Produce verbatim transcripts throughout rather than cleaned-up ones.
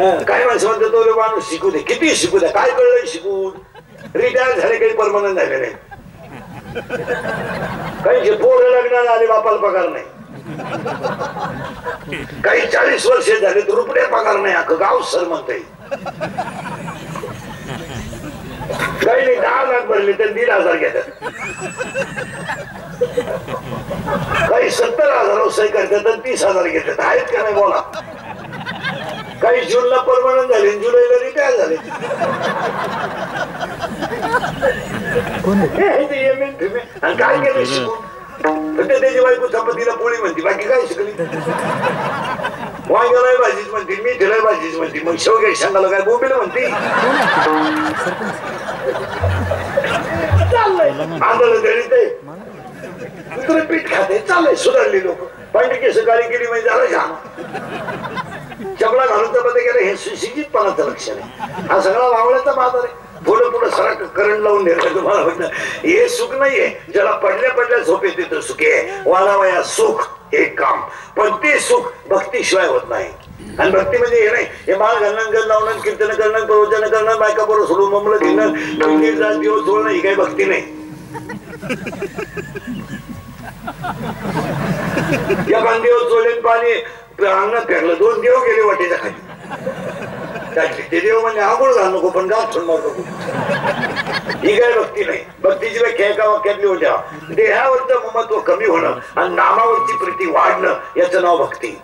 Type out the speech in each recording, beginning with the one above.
काय माणसं म्हणतात तो माणूस शिकू दे, किती शिकू द्या, काय कळलंय शिकून? रिटायर झाले काही परमनंट झाले नाही, काही पोरं लग्नाला आले बापाला पगार नाही, काही चाळीस वर्ष झाले तर रुपये पगार नाही, अख्खं गाव सर म्हणतंय. काही नाही दहा लाख भरले तर दीड हजार घेतात, काही सत्तर हजार सही करतात तर तीस हजार घेतात. आहेत का नाही बोला? काही जूनला परमनंट झाले, जुलैला रिटायर झाले. आणि काय केलं शिकून? फक्त त्याची बायको चपातीला पोळी म्हणते, बाकी काय शिकली? वांग्याला भाजीच म्हणते, मेथीला भाजीच म्हणते, मग शेवग्या शेंगाला काय बोंबीला म्हणते. चाललंय आंदोलन गणित आहे, दुसरं पीठ खाते, चाललंय सुधारली लोक. पांढरी केस काळी केली म्हणजे झालं छान. चपला घालून चपाती गेलं हे सुशिक्षितपणाचं लक्षण आहे. हा सगळा वावळ्याचा बाजार आहे. पुढे पुढे सरा करंट लावून देतो तुम्हाला म्हणणं हे सुख नाहीये. ज्याला पडल्या पडल्या झोप येते तर सुख आहे. वाढावया सुख एक काम, पण ते सुख भक्तीशिवाय होत नाही. आणि भक्ती म्हणजे हे नाही हे माळ घालणं, गण लावणं, कीर्तन करणं, प्रवचन करणं, बायका बरोबर सोडून ममलं घेणं, दिवस सोडणं, ही काही भक्ती नाही. या बांधीवर चोळले पाणी अंगणात फेकलं, दोन देव गेले वाटेच्या खाली. ते देव म्हणजे आंघोळ घाल नको पण गाव सोड नको, ही काय भक्ती नाही. भक्तीची व्याख्या एका वाक्यातली होत्या, देहावरचं महत्व कमी होणं आणि नामावरची प्रीती वाढणं याचं नाव भक्ती.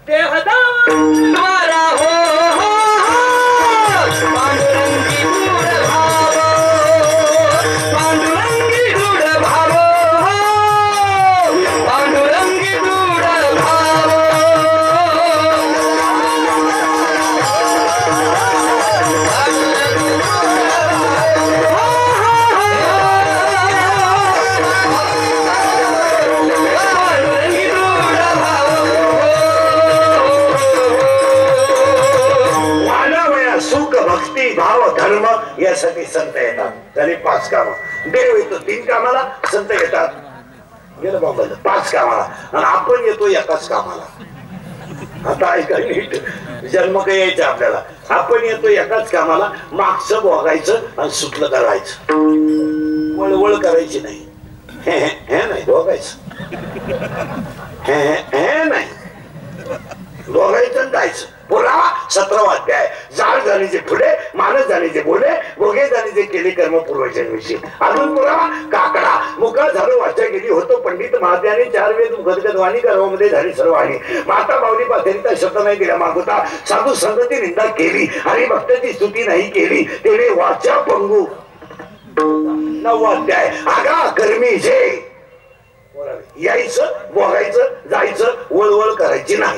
भाव धर्म यासाठी संत येतात. झाली पाच कामं. देव येतो तीन कामाला, संत येतात गेलं बाबा पाच कामाला, आणि आपण येतो एकाच कामाला. आता ऐका नीट, जन्म काय यायचं आपल्याला. आपण येतो एकाच कामाला, मागचं बघायचं आणि सुटलं करायचं, वळवळ करायची नाही. हे हे नाही बघायचं, हे हे नाही बघायचं जायचं. पुरावा सतरावा अध्याय. जाळ जाणीचे पुढे, मानस जाणीचे बोले, भोगे जाणीचे केले कर्म पूर्वजन्मीशी. अजून पुरावा काकडा मुका झालो वाचा गेली होतो पंडित महात्याने चार वेद मुखदगत वाणी कर्मामध्ये झाली सर्वाणी. माता माऊली पाथरीचा शब्द नाही दिला मागुता, साधू संगती निंदा केली आणि भक्ताची स्तुती नाही केली, तेने वाचा पंगू. नववा अध्याय. आगा कर्मी जे यायचं, बघायचं, जायचं, वळवळ करायची नाही.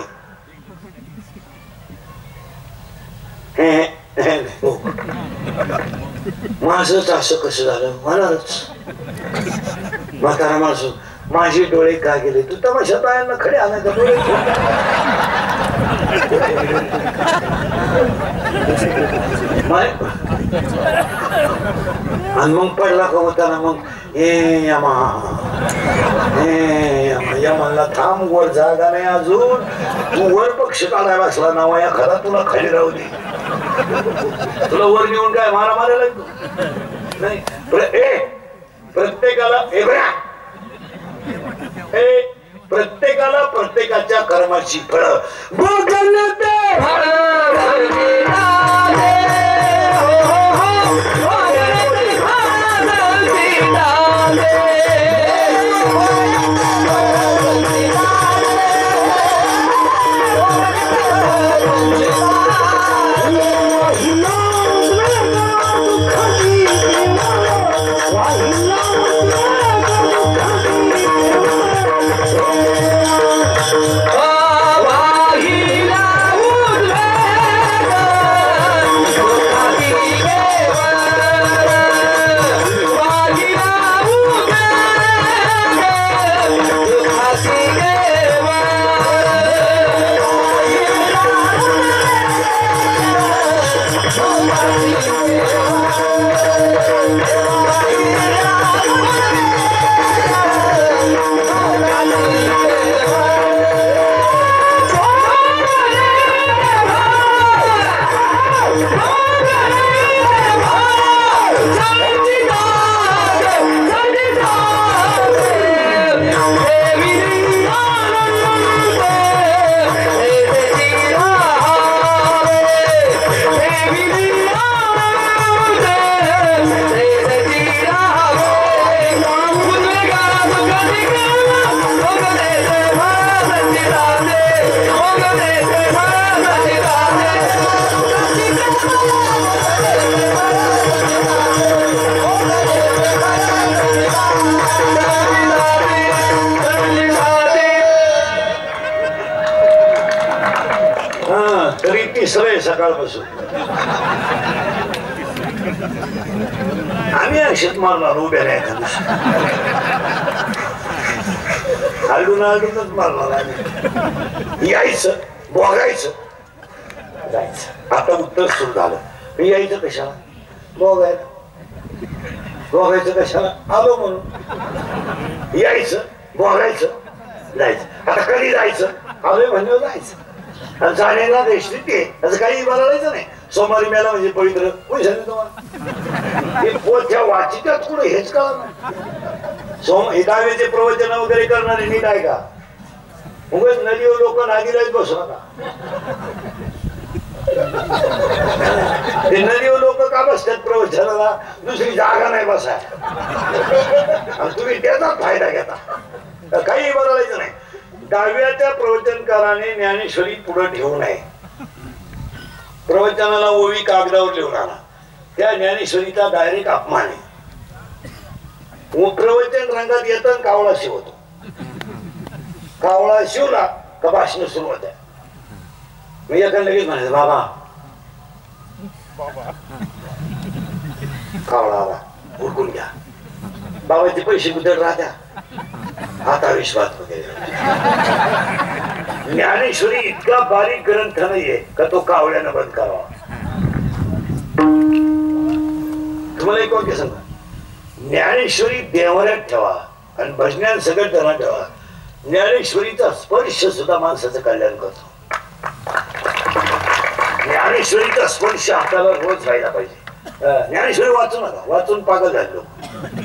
माझच असं कसं झालं म्हणालच. म्हातारा माणूस, माझे डोळे का गेले? तू तमाशा पायांना खडे आणायचा डोळे. आणि मग पडला का होता मग हे यमा हे यमाला थांब, वर जागा नाही अजून, तू वर पक्ष काढायला असला नावा या खरा तुला खाली राहू दे. तुला वर नेऊन काय मारा मारायला नाही. प्रत्येकाला प्रत्येकाला प्रत्येकाच्या कर्माची फळ Oh, सकाळपासून आम्ही अक्षत मारणार उभ्या नाही आलडून आलडूनच मारणार आम्ही यायचं बघायचं जायचं आता उत्तर सुरू झालं मी यायचं कशाला बघायला बघायचं कशाला आलो म्हणून यायचं बघायचं जायचं आता कधी जायचं आलोय म्हणलं जायचं आणि जाण्याला रेस्ट्रिक्ट आहे असं काही बोलायचं नाही सोमवारी मेला म्हणजे पवित्र कोणी सांगितलं तुम्हाला हे पोच्या वाचित्यात कुठे हेच कळलं नाही सोम दहावीचे प्रवचन वगैरे करणारे नीट आहे का उगाच नदीवर लोक नागीलाच बसू नका ते नदीवर लोक का बसतात प्रवचनाला दुसरी जागा नाही बसाय आणि तुम्ही त्याचा फायदा घेता काही बोलायचं नाही दहाव्याच्या प्रवचनकाराने ज्ञानेश्वरी पुढे ठेवू नये प्रवचनाला ओवी कागदावर लिहून आणा त्या ज्ञानेश्वरीचा डायरेक्ट अपमान आहे प्रवचन रंगात येतं कावळा शिवतो कावळा शिवला का भाषण सुरू होत्या मी एखाद लगेच म्हणायचं बाबा कावळा आला उरकून घ्या बाबाचे पैसे कुठे राहत्या आता विश्वास वगैरे ज्ञानेश्वरी इतका बारीक ग्रंथ नाहीये का तो कावळ्यानं बंद करावा तुम्हाला एक वाक्य सांगा ज्ञानेश्वरी देवाऱ्यात ठेवा आणि भजनात सगळं त्यांना ठेवा ज्ञानेश्वरीचा स्पर्श सुद्धा माणसाचं कल्याण करतो ज्ञानेश्वरीचा स्पर्श आपल्याला रोज व्हायला पाहिजे ज्ञानेश्वरी वाचू नका वाचून पागल झाले लोक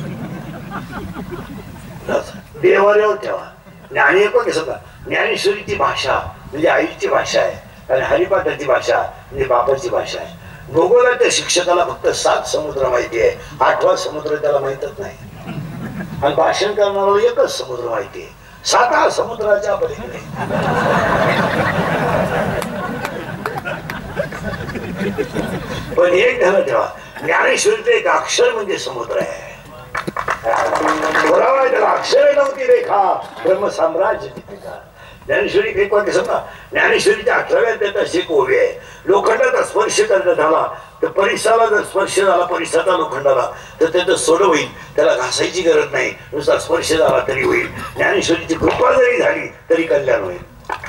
देवाऱ्यावर ठेवा आणि एक वाक्य सांगा ज्ञानेश्वरीची भाषा म्हणजे आईची भाषा आहे आणि हरिपाठाची भाषा म्हणजे बापाची भाषा आहे भूगोलाच्या शिक्षकाला फक्त सात समुद्र माहिती आहे आठवा समुद्र त्याला माहितच नाही आणि भाषण करणारा एकच समुद्र माहिती आहे साता समुद्राच्या पलीकडे पण एक ध्यानात ठेवा ज्ञानेश्वरीचं एक अक्षर म्हणजे समुद्र आहे त्याला अक्षर नव्हती रेखा ब्रह्म साम्राज्य ज्ञानेश्वरी एक वाक्य समजा ज्ञानेश्वरीच्या अठराव्या त्याचा शिक ओवी आहे लोखंडाचा स्पर्श करण्यात झाला तर परिसराला जर स्पर्श झाला परिसराचा लोखंडाला तर त्याचं सोड होईल त्याला घासायची गरज नाही नुसता स्पर्श झाला तरी होईल ज्ञानेश्वरीची कृपा जरी झाली तरी कल्याण होईल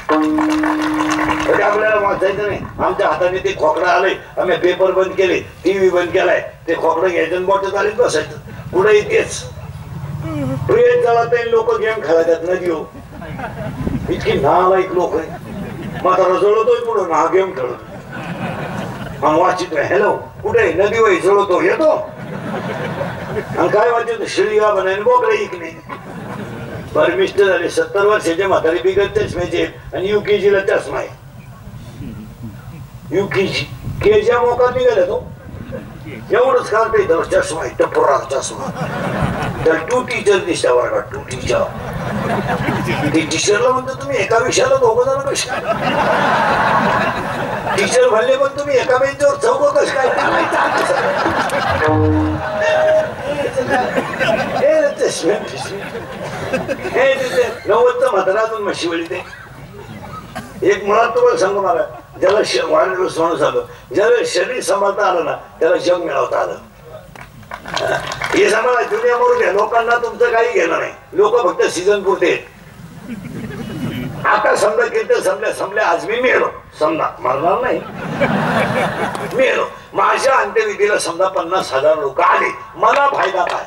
तरी आपल्याला वाचायचं नाही आमच्या हाताने ते खोकडं आलंय आम्ही पेपर बंद केले टीव्ही बंद केलाय ते खोकडं घ्यायचं बॉटल चालीत बसायचं पुढे इथेच प्रिय झाला ते लोक गेम खेळतात नदी हो इतकी नालायक लोक आहे माझा रजळतोय पुढं ना गेम खेळतो वाचित हॅलो कुठे नदी वही जळतो येतो आणि काय वाचतो शिळीगा बनायला बोकडे इक नाही परमिष्ट झाले सत्तर वर्षाचे म्हातारी बिगत चष्म्याचे आणि युकेजीला चष्मा आहे युकेजी केच्या मोका निघाला तो एवढंच काढता येतं चष्मा आहे टपोरा चष्मा तर टू टीचर दिसता वर्गात टू टीचर ते टीचरला म्हणतो तुम्ही एका विषयाला दोघं जण कशा टीचर म्हणले पण तुम्ही एका बेंचवर चौघ कश काय नव्वदचं म्हातारातून म्हशी वळी ते एक मुळात तुम्हाला सांगू मला ज्याला वाढदिवस माणूस आलं ज्याला शरीर सांभाळता आलं ना त्याला जग मिळवता आलं हे सांभाळा दुनिया मरू द्या लोकांना तुमचं काही घेणं नाही लोक फक्त सीझन पुरते आता समजा कीर्तन संपल्या संपल्या आज मी मिळलो समजा मरणार नाही मिळलो माझ्या अंत्यविधीला समजा पन्नास हजार लोक आले मला फायदा काय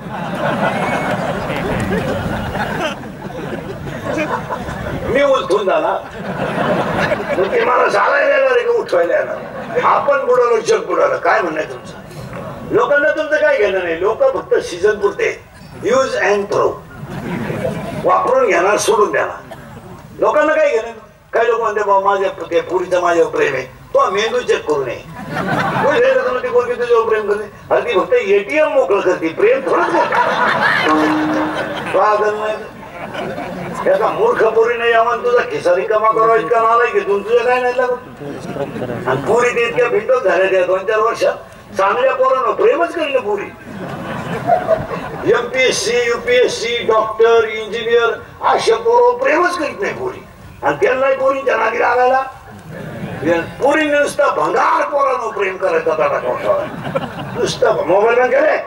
मी उलथून जाणार ते मला चालायला येणार आहे का उठवायला येणार आपण बुडालो जग बुडालं काय म्हणणं तुमचं लोकांना तुमचं काय घेणं नाही लोक फक्त सीझन पुरते यूज अँड थ्रो वापरून घेणार सोडून देणार लोकांना काय घेणं काही लोक म्हणते बाबा माझ्या पुरीचं माझ्यावर प्रेम आहे तो मेंदू चेक करू नये तुझ्यावर प्रेम करते अरे ती फक्त एटीएम मोकळं करते प्रेम थोडंच त्याचा मूर्ख पोरी नाही आम्हाला तुझा खिसा रिकामा करावा इतका नालाय घेतून तुझ्या काय नाही लागत आणि पोरी ते इतक्या भिंतच झाल्या त्या दोन चार वर्षात चांगल्या पोरांना प्रेमच करीन पोरी एमपीएससी युपीएससी डॉक्टर इंजिनियर अशा पोरं प्रेमच करीत नाही पोरी आणि त्यांना पोरींच्या नादी लागायला पुरी नुसता भंगार पोरानं प्रेम करायचा दादा कोणता नुसतं मोबाईल बंद केले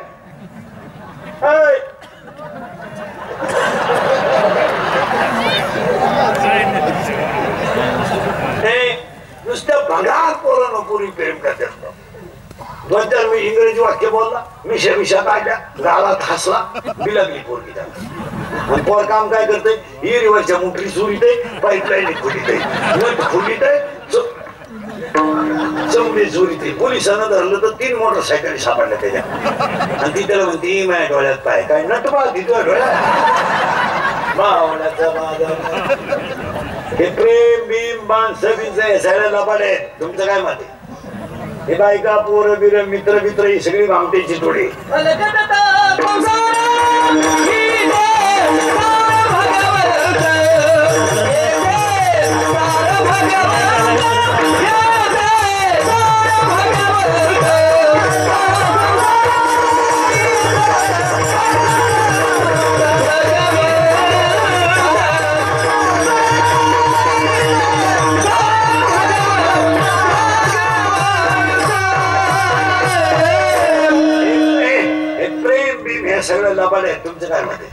नुसतं भंगार पोरानं पुरी प्रेम करतात दोन चार मी इंग्रजी वाक्य बोलला मिशा मिशा काढल्या गालात हसला बिलगली पोरगी त्याला आणि पोर काम काय करते हिरीवरच्या मोटरी सुरीते पाईपलाईन खुलीते नट खुलीते चमडे चोरीते पोलिसांना धरलं तर तीन मोटरसायकली सापडल्या त्याच्या आणि ती त्याला म्हणते माझ्या डोळ्यात पाय काय नट बा ती तुझ्या डोळ्यात मावण्याचा माझा हे प्रेम भीम माणसं बिनचं सगळ्या लबाड आहेत तुमचं काय मत आहे हे बायका पोर बिर मित्र मित्र ही सगळी भामटेची जोडी सगळं लबाड आहे तुमचं काय मध्ये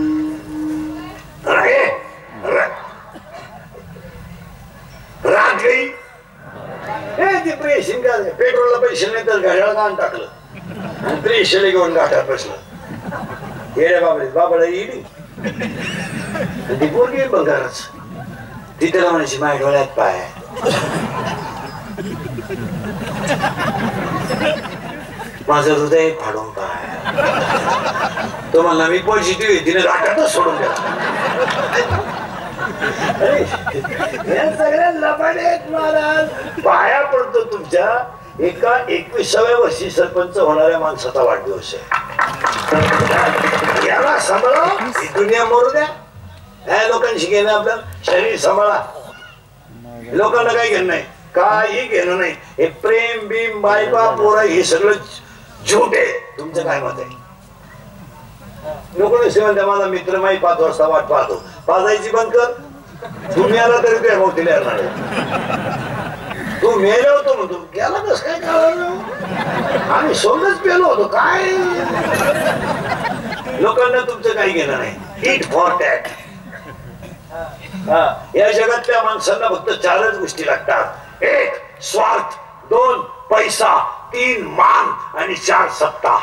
रात गई हे प्रेशन का पेट्रोलला पैसे नाही तर घड्याळ गाण टाकलं आणि प्रेशला घेऊन गाठात बसलं येड्या बाबडे बाबाला येडी ती पोरगी बंगारच ती त्याला म्हणायची माझ्या डोळ्यात पाय माझं हृदय फाडून पाय तो म्हणला मी पॉझिटिव्ह तिने राटातच सोडून द्या सगळ्या लबाड आहेत महाराज पाया पडतो तुमच्या एका एकविसाव्या वर्षी सरपंच होणाऱ्या माणसाचा वाढदिवस आहे याला सांभाळा ही दुनिया मरू द्या ह्या लोकांशी घेणं आपलं शरीर सांभाळा लोकांना काही घेणं नाही काही घेणं नाही हे प्रेम बीम बायपा पोरा हे सगळं झूट आहे तुमचं काय मत आहे नको नसे म्हणते माझा मित्र माही पाच वाजता वाट पाहतो पाजायची बंद कर तुम्ही आला तरी ते मोठीला येणार तू मेले होतो म्हणतो गेला कस काय कळलं आम्ही सोबतच पेलो होतो काय लोकांना तुमचं काही घेणं नाही इट फॉर टॅट या जगातल्या माणसांना फक्त चारच गोष्टी लागतात एक स्वार्थ दोन पैसा तीन मान आणि चार सत्ता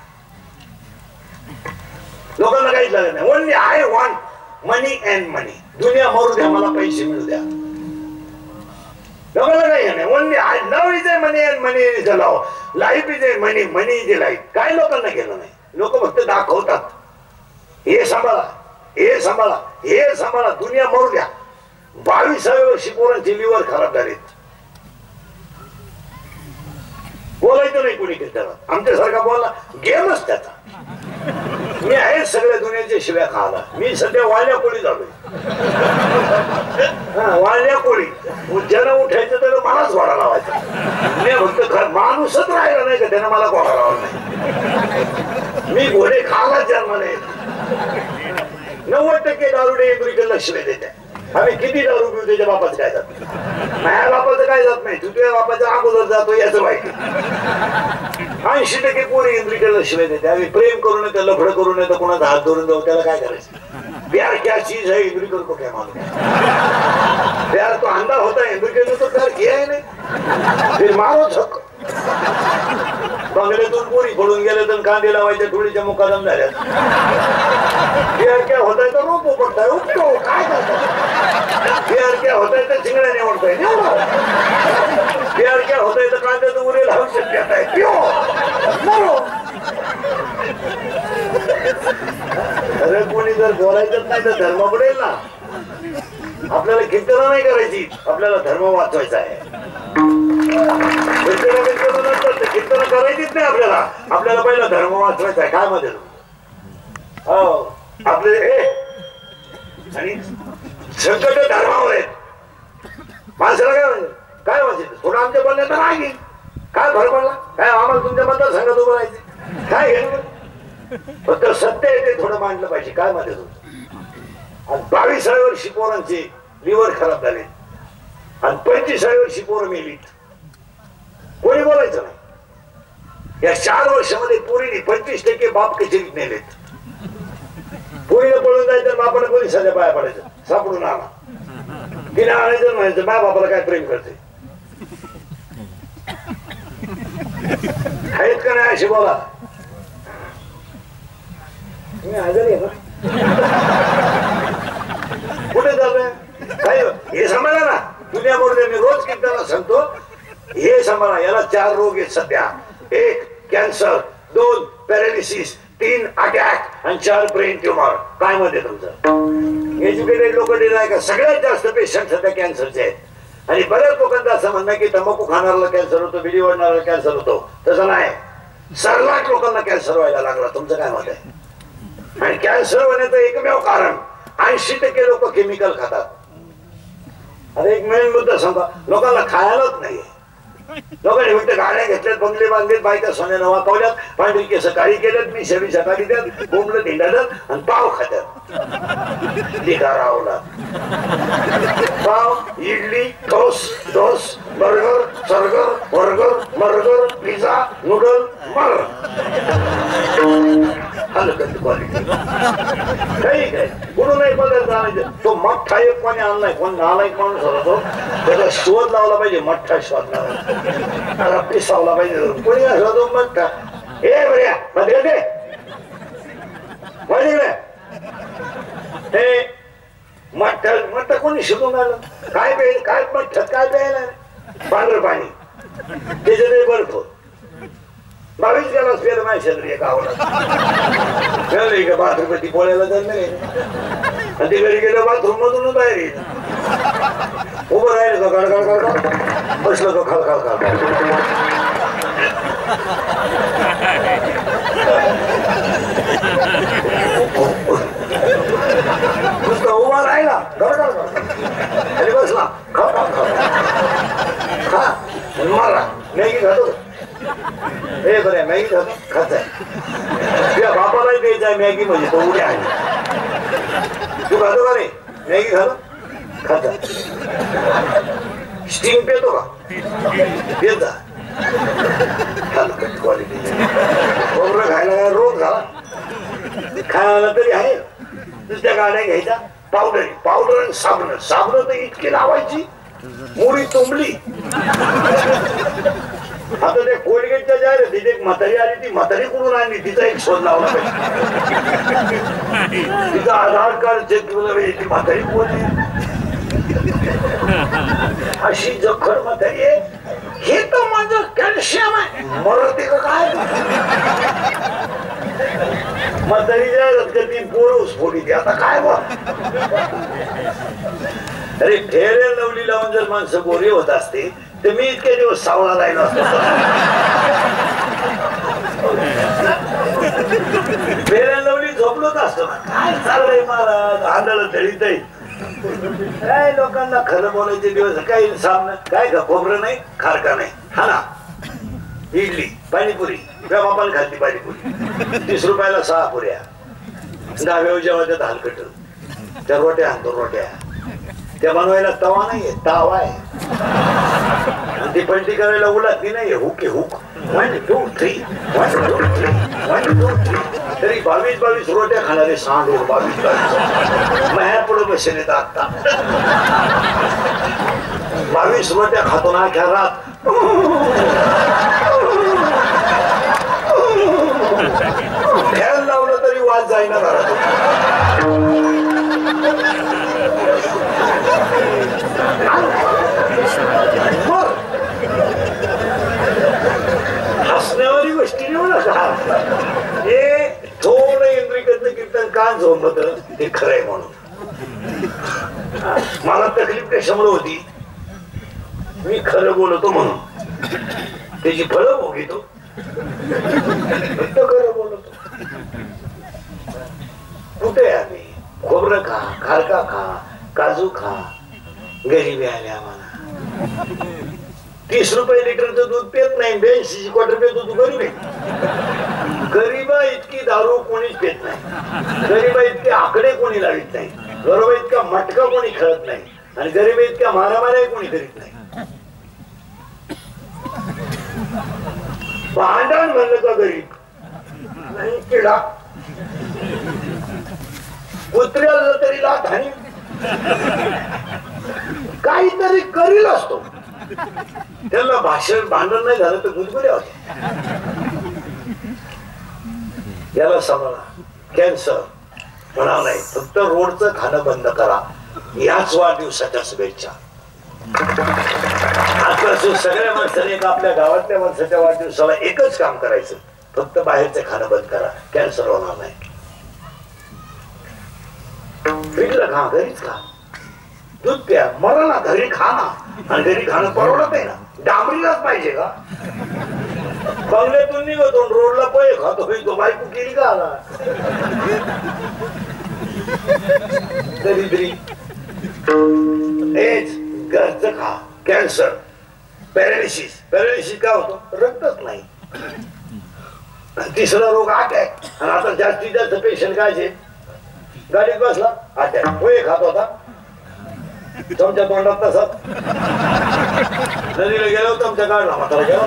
लोकांना काहीच लागत नाही only I want money and money दुनिया मरू द्या मला पैसे मिळू द्या लोकांना काही नाही only I love is a money and money is a love life is a money money is a life काय लोकांना केलं नाही लोक फक्त दाखवतात हे सांभाळा हे सांभाळा हे सांभाळा दुनिया मरू द्या बावीसाव्या वर्षी पोरांची लिव्हर खराब झालीत बोलायचं नाही कोणी त्याला आमच्यासारखा बोलला गेमच त्याचा मी आहे सगळ्या दुनियाच्या शिव्या खायला मी सध्या वाळल्या कोळी झालोय वाळल्या कोळी ज्यानं उठायचं तर मलाच घोडा लावायचा मी फक्त माणूसच राहिला नाही का त्यानं मला घोडा लावला नाही मी घोडे खायला जन्माला येत नव्वद टक्के दारुडे इंद्रिकलला शिव्या देते आम्ही किती दारू पिऊ त्याच्या बापाचं काय जात माझ्या बापाचं काय जात नाही तू तुझ्या बापाच्या अगोदर जातो याचं माहिती ऐंशी टक्के पोरी इंद्रिकलला शिवाय देते आम्ही प्रेम करू नये लफडं करू नये तर कोणाचा हात धरून जाऊ त्याला काय करायचं प्यार क्या चीज है इंद्रिकल को क्या मालूम प्यार तो अंधा होता है इंद्रिकल ने तो प्यार किया ही नहीं फिर मारो छक्क बंगल्यातून पोरी पडून गेले तर कांदे लावायच्या थोडीच्या मुकादम झाल्या प्यार क्या होता है तो रोपो पडताय उपटो काय करताय प्यार क्या होता है तो चिंगड्या निवडताय प्यार क्या होता है तो कांद्याचं उरे लावू शकत आहे पिओ मरो अरे कोणी जर बोलायचंच नाही तर धर्म पडेल ना आपल्याला कीर्तन नाही करायची आपल्याला धर्म वाचवायचा आहे कीर्तन करायचीच नाही आपल्याला आपल्याला पहिला धर्म वाचवायचा आहे काय मध्ये हो आपले आणि संकट धर्मावर आहेत माणसाला काय म्हणजे काय वाचायचं थोडं आमच्या बोलण्यात नाही काय भर पडला काय आम्हाला तुमच्या मतदार संघात उभं राहायचं काय घेणं फक्त सत्य आहे ते थोडं मांडलं पाहिजे काय मध्ये तुमचं आज बावीसाव्या वर्षी पोरांचे लिव्हर खराब झाले आणि पंचवीसाव्या वर्षी पोरं मेलीत, कोणी बोलायचं नाही. या चार वर्षामध्ये पोरीने पंचवीस टक्के बाप कचेरीत नेलेत. पोरीला पळून जायचं, बापाला कोणी सध्या पाया पडायचं, सापडून आला तिने आणायचं, म्हणायचं माझ्या बापाला काय प्रेम करते. आहेत का नाही अशी बोला. तुम्ही आजारी आहे ना, कुठे चाललंय काय हे सांभाळा ना. दुनियाबरोबर मी रोज कीर्तनाला सांगतो, हे सांभाळा. याला चार रोग आहेत सध्या. एक कॅन्सर, दोन पॅरालिसिस, तीन अटॅक आणि चार ब्रेन ट्युमर. काय मध्ये तुमचं एज्युकेटेड लोक नाही का सगळ्यात जास्त पेशंट सध्या कॅन्सरचे आहेत. आणि बऱ्याच लोकांचं असं म्हणणं की तंबाखू खाणाऱ्याला कॅन्सर होतो, बिडी ओढणाऱ्याला कॅन्सर होतो. तसं नाही, सर्वात लोकांना कॅन्सर व्हायला लागला. तुमचं काय मत आहे? आणि कॅन्सर होण्याचं एकमेव कारण ऐंशी टक्के लोक केमिकल खातात. अरे एक मेन मुद्दा सांगा, लोकांना खायलाच नाहीये. लोकांनी फक्त गाड्या घेतल्यात, बंगले बांधलेत, बायका सोन्यानं वाकवल्यात, पांढरी केस काळी केल्यात, मी शबी सकाळी द्यात, बोंबलं धिंडातात आणि पाव खात्यात. लिगारावला पाव, इडली, टोस डोस, बर्गर, सर्गर, बर्गर, बर्गर, पिझ्झा, नूडल, मर हलकत क्वालिटी. काही काय कुठून नाही पदार्थ आणायचं. तो मठ्ठा एक कोणी आणलाय, कोण नालायक माणूस होतो, त्याचा शोध लावला पाहिजे. मठ्ठा शोध लावला, पिसावला पाहिजे. कोणी असला मठ्ठा हे बऱ्या मध्ये ते हे मठ्ठा मठ्ठा कोणी शिकून आलं. काय प्यायला, काय मठ्ठात काय प्यायला, पांढरं पाणी त्याच्यात बर्फ. बावीस गेला फेर माझ्या शेजारी गावाला का बाथरूम ती पोळ्याला जर नाही आणि ते घरी गेलं बाथरूम मधून बाहेर येत. उभं राहिलं का गडगड गडगड, बसलं का खाल खाल खाल. नुसतं उभा राहिला गडगड गडगड आणि बसला खा खा खा खा मारा. मॅगी खातो हे बरं, मॅगी खातो खाताय. तुझ्या बापालाही द्यायचं आहे मॅगी, म्हणजे तो उद्या आहे. तू खातो का नाही मॅगी? खातो खाता. स्टिंग पेतो का? पेता. हलकट क्वालिटी. खोबरं खायला काय रोग झाला, खायला तरी आहे. दुसऱ्या गाड्या घ्यायच्या, पावडर पावडर आणि साबण. साबण तर इतकी लावायची मुळी तुंबली. आता ते कोलगेटच्या जाहिरातीत एक म्हातारी आली, ती म्हातारी कुठून आणली तिचा एक शोध लावला पाहिजे. तिचं आधार कार्ड चेक केलं पाहिजे, ती म्हातारी कोण आहे. अशी जखड म्हातारी आहे. हे तर माझं कॅल्शियम आहे. मरते का काय? म्हातारी जाहिरात करते, पोरं स्फोटी. आता काय बघ. अरे फेर अँड लवली लावून जर माणसं गोरी होत असते तर मी इतके दिवस सावळा राहिलो असतो. फेर अँड लवली झोपलोच असतो ना. काय चाललंय महाराज, आंधळ दळीत आहे. काय लोकांना खरं बोलायचे दिवस. काही सामने काय का खोबरं नाही, खारका नाही. हा ना, इडली पाणीपुरी तुझ्या बापाला खालती पाणीपुरी. तीस रुपयाला सहा पुऱ्या, दहाव्या जेव्हा त्यात हलकट. त्या रोट्या आणतो रोट्या. त्या बनवायला तवा नाहीये, तावा आहे. ती पलटी करायला उलाटली नाहीये, हुक हुक. One two three one two three one two three. तरी बावीस बावीस रोट्या खाणारे सांड. बावीस बावीस माझ्या पुढे बसेल येत. आता बावीस रोट्या खातो ना अख्या रात. फॅन लावलं तरी वाज जाईना घरात. हसण्यावारी गोष्टी हे थोडं इंद्रिकचं कीर्तन का झोंबत ते खरंय म्हणून. मला तकलीफ कशामुळे होती, मी खरं बोलतो म्हणून. त्याची फळं भोगितो, खरं बोलतो. कुठे आम्ही खोबरं खा, खारका खा, काजू खा. गरीबी आली आम्हाला. तीस रुपये लिटरचं दूध पेत नाही, ब्याऐंशी क्वार्टर पेतो. तू गरीब आहे. गरीबा इतकी दारू कोणीच पेत नाही. गरीबा इतके आकडे कोणी लावित नाही. गरीबा इतका मटका कोणी खेळत नाही. आणि गरीब इतक्या मारामाऱ्या कोणी करीत नाही. भांडण म्हणलं का गरीब नाही, किडा कुत्र्याला तरी लाथ आणि काहीतरी करील असतो. त्याला भाषण भांडण नाही झालं तर गुदगुल्या होते. याला सांभाळा. कॅन्सर म्हणा नाही, फक्त रोडचं खाणं बंद करा. याच वाढदिवसाच्या शुभेच्छा. आजपासून सगळ्या माणसाने आपल्या गावातल्या माणसाच्या वाढदिवसाला एकच काम करायचं, फक्त बाहेरचं खाणं बंद करा. कॅन्सर होणार नाही. फ्रीजला खा, घरीच खा. दूध प्या, मरा ना, घरी खा ना. आणि घरी खाणं परवडत आहे ना. डांबरीलाच पाहिजे का? बंगल्यातून निघतो रोडला पै खातो, तो बायको केली का आला दरिद्री. हेच घरचं खा. Cancer, paralysis. पॅरालिसिस का होतो? रक्तच नाही. तिसरा रोग अटॅक. आणि आता जास्तीत जास्त पेशंट काय, गाडीत बसला अटॅक, पोहे खात होता तुमच्या तोंडात तसाच. नदीला गेलो तुमच्या काढला म्हातारा गेला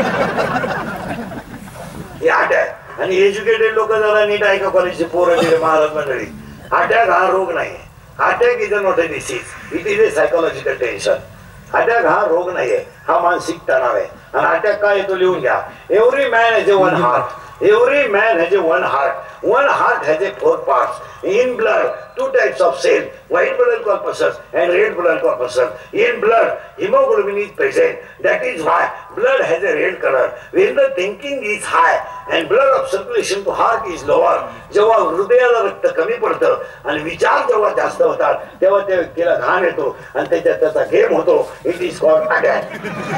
अटॅक. आणि एज्युकेटेड लोक जरा नीट ऐका, कॉलेजचे पोरं गेले महाराज मंडळी. अटॅक हा रोग नाही. Attack is not a disease, it is a psychological tension. Attack हा रोग नाहीये, हा मानसिक तणाव आहे. आणि अटॅक काय येतो लिहून घ्या. Every man has a one heart. Every man has a one heart. One heart has a four parts. In blood, two types of cells: white blood corpuscles and red blood corpuscles. In blood, hemoglobin is present. That is why blood has a red color. When the thinking is high and blood of circulation to heart is lower, जेव्हा हृदयाला रक्त कमी पडतं आणि विचार जेव्हा जास्त होतात, तेव्हा त्या व्यक्तीला घाम येतो आणि त्याच्यात त्याचा गेम होतो. It is called attack.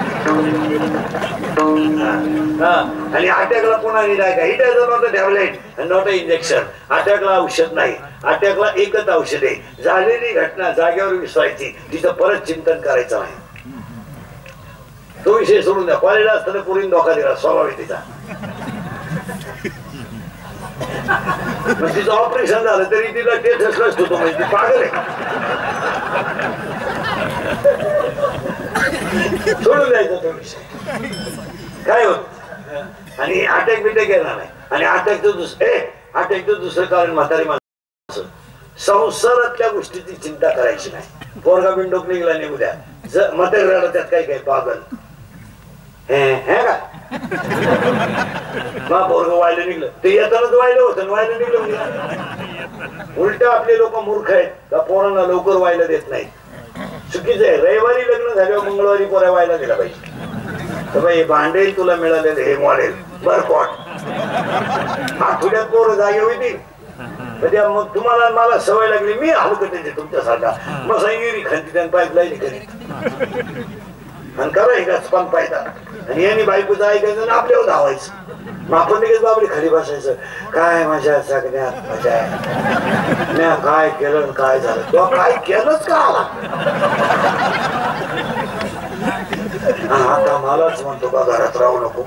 आणि अटॅकला पुन्हा निदाय का? It is not a tablet and not a injection. अटॅकला औषध नाही. अटॅकला एकच औषध आहे, झालेली घटना जागेवर विसरायची, तिचं परत चिंतन करायचं नाही. तो विषय सोडून द्या. कॉलेजला असताना पुरीन धोका दिला, स्वभाव आहे तिचा. तिचं ऑपरेशन झालं तरी तिला टेस्ट असतो, म्हणजे ती पागल आहे. सोडून द्यायचा तो विषय. काय होत? आणि अटॅक बिटॅक येणार नाही. आणि अटॅकचं दुसरं अटॅकचं दुसरं कारण म्हातारी माणसं संसारातल्या गोष्टीची चिंता करायची नाही. पोरगा बिंडोक निघला निघू द्या, म्हातारी राहिला त्यात काय काय पागल हे का? मग पोरग व्हायला निघलं ते येतानाच व्हायला होतं, व्हायला निघलं. उलट आपले लोक मूर्ख आहेत का पोरांना लवकर व्हायला देत नाही. चुकीचं आहे. रविवारी लग्न झाल्यावर मंगळवारी पोरा व्हायला दिला पाहिजे. तर हे भांडेल तुला मिळालेलं हे मॉडेल बरपॉट आठवड्यात पोरं जागे होती. मग तुम्हाला मला सवय लागली, मी हलकटे तुमच्यासारखा मग इंगिरी खांती त्यानं पाईपलाईन करीत आणि करा एकाच पण पायदा. आणि यांनी बायकोचं ऐकायचं ना आपल्यावर धावायचं. मग आपण लगेच बाबडी खाली बसायचं. काय माझ्या सगळ्यात मजा आहे, मी काय केलं काय झालं, तो काय केलंच का आला. आता मलाच म्हणतो का घरात राहू नको.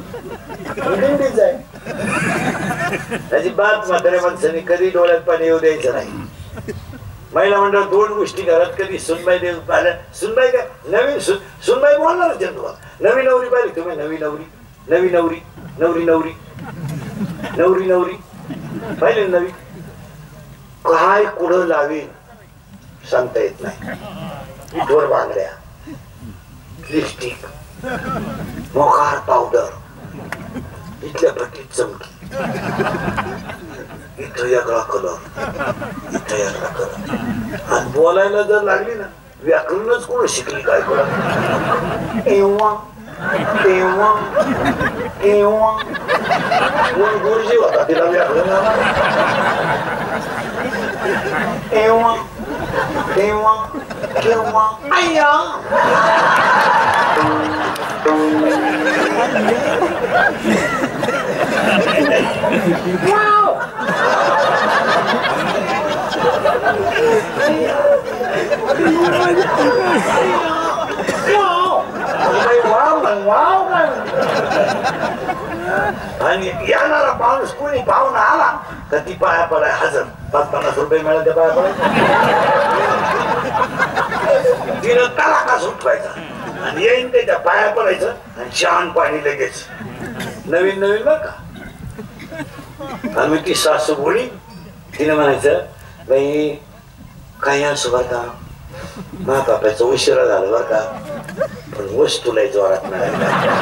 त्याची बात म्हाताऱ्या माणसाने कधी डोळ्यात पाणी येऊ द्यायचं नाही. महिला मंडळ दोन गोष्टी घरात कधी सुनबाई देव पाहिल्या. सुनबाई काय नवीन सुनबाई बोलणारच जन्म. नवी नवरी पाहिली तुम्ही, नवी नवरी नवी नवरी नवरी नवरी नवरी नवरी पाहिली नवी. काय कुठं लावीन सांगता येत नाही. ढोर बांगड्या, लिपस्टिक, मोकार पावडर, इथल्या भट्टीत चमकी, इथं वेगळा कलर, इथं वेगळा कलर. आणि बोलायला जर लागली ना, व्याकरणच कोण शिकली काय कळत. एव्हा तेव्हा एव्हा कोण गुरुजी होता तिला व्याकरण. एव्हा तेव्हा केव्हा आया. आणि येणारा माणूस कोणी पाहुणा आला तर ती पाया पडाय हजर. पाच पन्नास रुपये मिळाले पाया पडाय. तिनं तलाकाच उठवायचा आणि येईन त्याच्या पाया पडायचं आणि छान पाणी लगेच. नवीन नवीन बरं का. आम्ही ती सासू बोली तिने म्हणायचं बाई काही असं बरं का मा बापाचं उशिरा झालं बरं का पण वस्तूला जोरात मिळाली.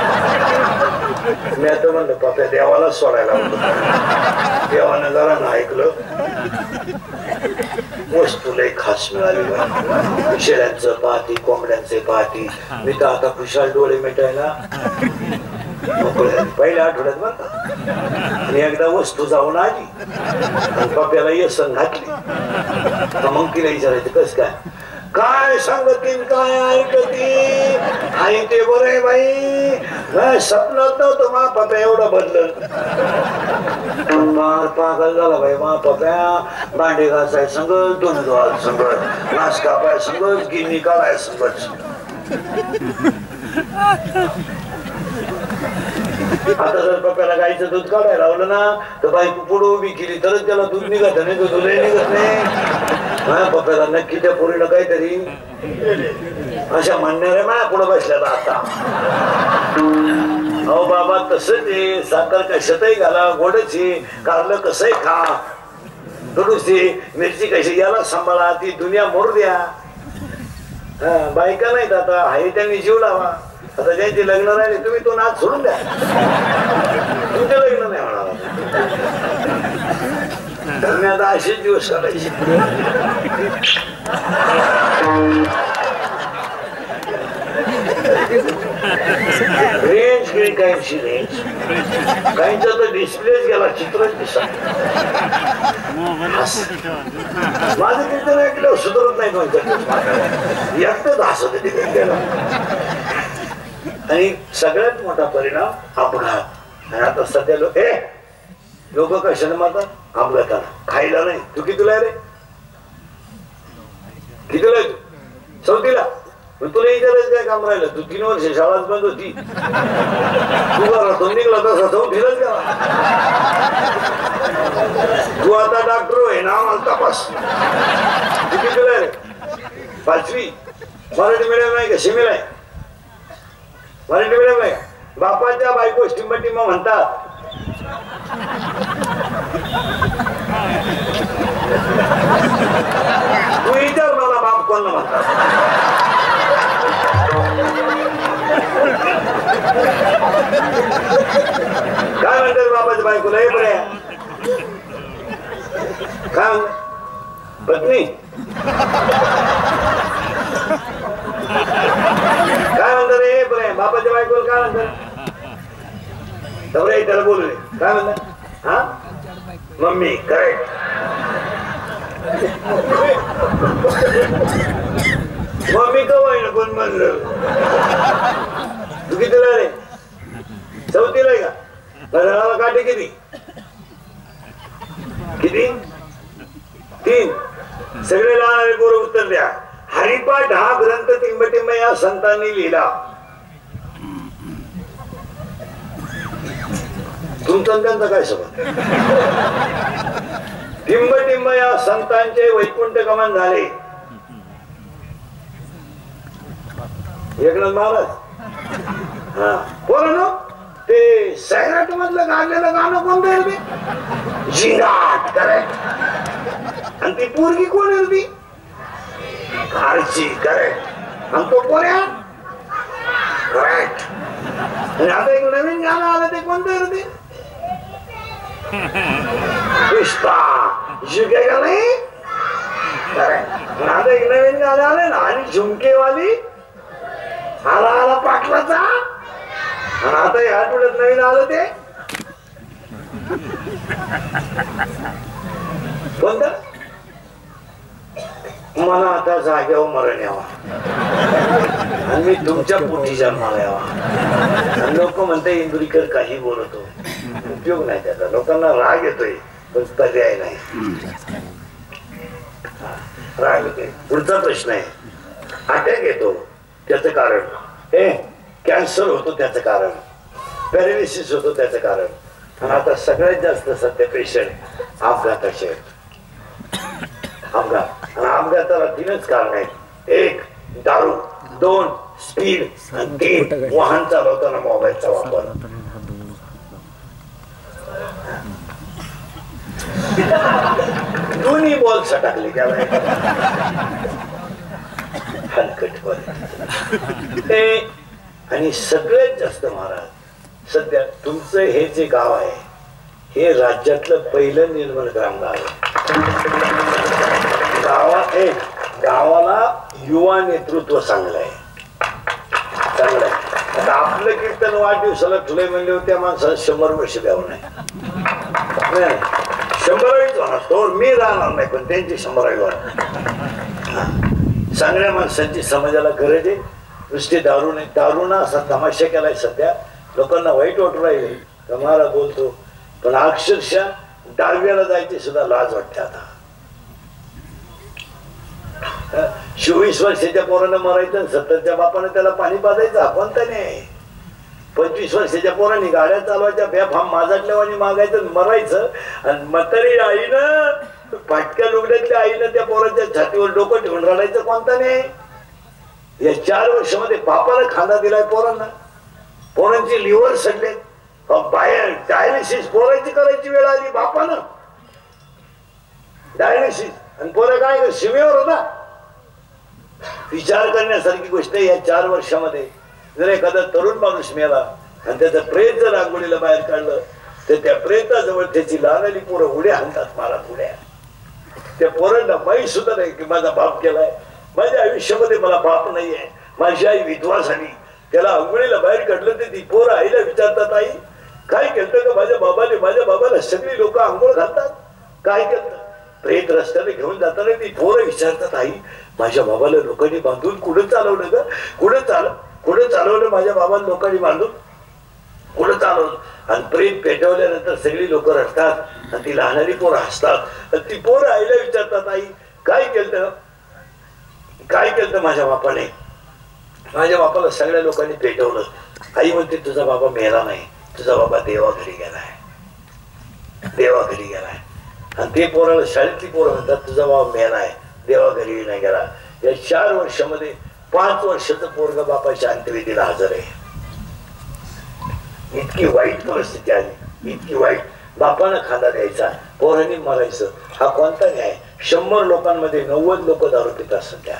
मी आता म्हणलं पाप्या देवाला सोडायला होतो देवानं जरा ना ऐकलं वस्तूला खास मिळाली. शेळ्यांचं पाहती कोंबड्यांचे पाहती. मी तर आता खुशाल डोळे मिटायला पहिल्या आठवड्यात बरं का. आणि एकदा वस्तू जाऊन आली आणि पप्याला येसन घातली तर मग तिला विचारायचं कस काय काय सांगतील काय ऐकती आई ते बरं आहे बाई स्वप्नात नव्हतं मा पप्या एवढं बदलत. फार पागल झाला बाई मा पप्या. भांडे घासाय संगत दोन धुवाल संगत नाच कापाय संगत गिन्नी काढाय संगत. आता जर पप्याला गाईचं दूध काढायला लावलं ना तर बायको पुढे उभी केली तरच त्याला दूध निघत नाही तर दूध निघत नाही. माझ्या पप्याला नक्की त्या पोरीनं काहीतरी अशा म्हणणाऱ्या माझ्या पुढे बसल्याला आता. अहो बाबा तसंच आहे साखर कशातही घाला गोडच आहे कारलं कसंही खा थोडीशी मिरची कशी याला सांभाळा ती दुनिया मोर द्या. बायका नाहीत आता हाय त्यांनी जीव लावा. आता ज्यांचे लग्न राहिले तुम्ही तो नाच सोडून द्या तुमचे लग्न नाही होणार. तर मी आता असेच दिवस काढायचे. रेंज गेली काहींची रेंज काहींचा तर डिस्प्लेच गेला चित्रच दिसत. माझं कीर्तन ऐकलं सुधारत नाही दोन एकटंच हसत तिथे गेला. आणि सगळ्यात मोठा परिणाम अपघात. आणि आता सध्या लोक ए लोक कशाने मारतात अपघाताला. खायला नाही. तू कितीला रे कितीला आहे तू चौथीला. तुला विचारायचं काय काम राहिलं. तू तीन वर्ष शाळाच बंद होती तू घरातून निघला तसा चौथीलाच गेला. तू आता डॉक्टर आहे ना मला तपास. तू कितीला रे पाचवी. मराठी मिडियम आहे का शिमेल आहे. मराठी मिडियम आहे. बापाच्या बायको टिंब टिंब म्हणतात. तू विचार मला बाप कोण म्हणतात. काय म्हणतात बापाच्या बायकोला हे बरे काय पत्नी काय म्हणतात रे बरे बापाच्या बायकोला काय म्हणतात. त्याला बोलू काय म्हणतात हा मम्मी करेक्ट. मम्मी कवाय ना पण म्हणलं. तू कितीला रे चौथीला आहे का. घराला काटे किती किती तीन. सगळे लहान पोरं उत्तर द्या. हरिपाठ हा ग्रंथ टिंबटिंब या संतांनी लिहिला. तुमचा त्यांचा काय संबंध. टिंबटिंब या संतांचे वैकुंठ गमन झाले. एकनाथ महाराज हा पोरांनो ते सैराट मधलं गाणलेलं गाणं कोणतं आहे ते जिंगाट करेक्ट. आणि ती पोरगी कोण आहे ती खारची करेक्ट. आणि तो पोऱ्या करेक्ट. आणि आता एक नवीन गाणं आलं ते कोणतं आहे ते पुष्पा झुकेगा नाही करेक्ट. आता एक नवीन गाणं आलं ना आणि झुमकेवाली आला आला पाटलाचा. आणि आता या आठवड्यात नवीन आलं ते कोणतं मला आता जाग्यावर मरण यावा आणि मी तुमच्या पोटी जन्माला यावा. लोक म्हणते इंदुरीकर काही बोलतो उपयोग नाही त्याचा. लोकांना राग येतोय पण पर्याय नाही. राग येतोय. पुढचा प्रश्न आहे अटॅक येतो त्याचं कारण हे कॅन्सर होतो त्याचं कारण पॅरालिसिस होतो त्याचं कारण. आणि आता सगळ्यात जास्त सध्या पेशंट अपघाताचे आहेत. अपघात आणि अपघाताला तीनच कारण आहेत. एक दारू, दोन स्पीड, आणि तीन वाहन चालवताना मोबाईलचा वापर. दोन्ही बॉल सटाकले गेला ते. आणि सगळ्यात जास्त महाराज सध्या तुमचं हे जे गाव आहे हे राज्यातलं पहिलं निर्मल ग्राम गाव आहे. गावात एक गावाला युवा नेतृत्व चांगलं आहे, चांगलं आहे. आता आपलं कीर्तन वाढदिवसाला तुला म्हणले होत्या माणसाला शंभर वर्ष द्यावं नाही, शंभरावीच होणार तो मी राहणार नाही, पण त्यांची शंभरावी होणार. चांगल्या माणसांची समाजाला गरज आहे. नुसते दारू नाही, दारूना असा तमाशा केलाय सध्या, लोकांना वाईट वाटू राहिले कमाला बोलतो, पण अक्षरशः डाव्याला जायची सुद्धा लाज वाटते. आता चोवीस वर्षाच्या पोरानं मरायचं, सत्तरच्या बापानं त्याला पाणी पाजायचं, आपण तर नाही. पंचवीस वर्षाच्या पोरांनी गाड्या चालवायच्या, बेफाम माजाटल्यावानी मागायचं, मरायचं. आणि म्हातारी आईनं फाटक्या लुगड्यातल्या आईनं त्या पोरांच्या छातीवर डोकं ठेवून रडायचं, कोणता नाही. या चार वर्षामध्ये बापानं खांदा दिलाय पोरांना, पोरांची लिव्हर सडले, बाहेर डायलिसिस पोरांची करायची वेळ आली, बापानं डायलिसिस. आणि पोरं काय सीमेवर होता. विचार करण्यासारखी गोष्ट आहे. या चार वर्षामध्ये जर एखादा तरुण माणूस मेला आणि त्याचं प्रेत जर आंघोळीला बाहेर काढलं तर त्या प्रेताजवळ त्याची लहानली पोरं उड्या हाणतात, मला उड्या. त्या पोरांना माहीत सुद्धा नाही की माझा बाप केलाय, माझ्या आयुष्यामध्ये मला बाप नाहीये, माझी आई विधवा झाली. त्याला आंघोळीला बाहेर काढलं तर ती पोरं आईला विचारतात, आई काय केलं का माझ्या बाबाने. माझ्या बाबाला सगळी लोक आंघोळ घालतात, काय केलं. प्रेत रस्त्याने घेऊन जाताना ती पोरं विचारतात, आई माझ्या बाबाला लोकांनी बांधून कुठं चालवलं ग, कुठं चाल कुठं चालवलं माझ्या बाबाला लोकांनी बांधून, कुठं चालवलं. आणि प्रेत पेटवल्यानंतर सगळी लोक रडतात आणि ती लहानरी पोरं हसतात. आणि ती पोरं आईला विचारतात, आई काय केलं काय केलं माझ्या बापाने. माझ्या बापाला सगळ्या लोकांनी पेटवलं. आई म्हणते तुझा बाबा मेला नाही, तुझा बाबा देवा घरी गेलाय, देवा घरी गेलाय. आणि ते पोराला शाळेतली पोरं म्हणतात तुझा बाबा मेलाय, देवा घरी नाही गेला. या चार वर्षामध्ये पाच वर्षाचं पोरग बापाच्या अंत्यविधीला हजर आहे. इतकी वाईट परिस्थिती आली, इतकी वाईट. बापानं खांदा द्यायचा, पोरांनी मरायचं, हा कोणता न्याय. शंभर लोकांमध्ये नव्वद लोक दारू पितात सध्या.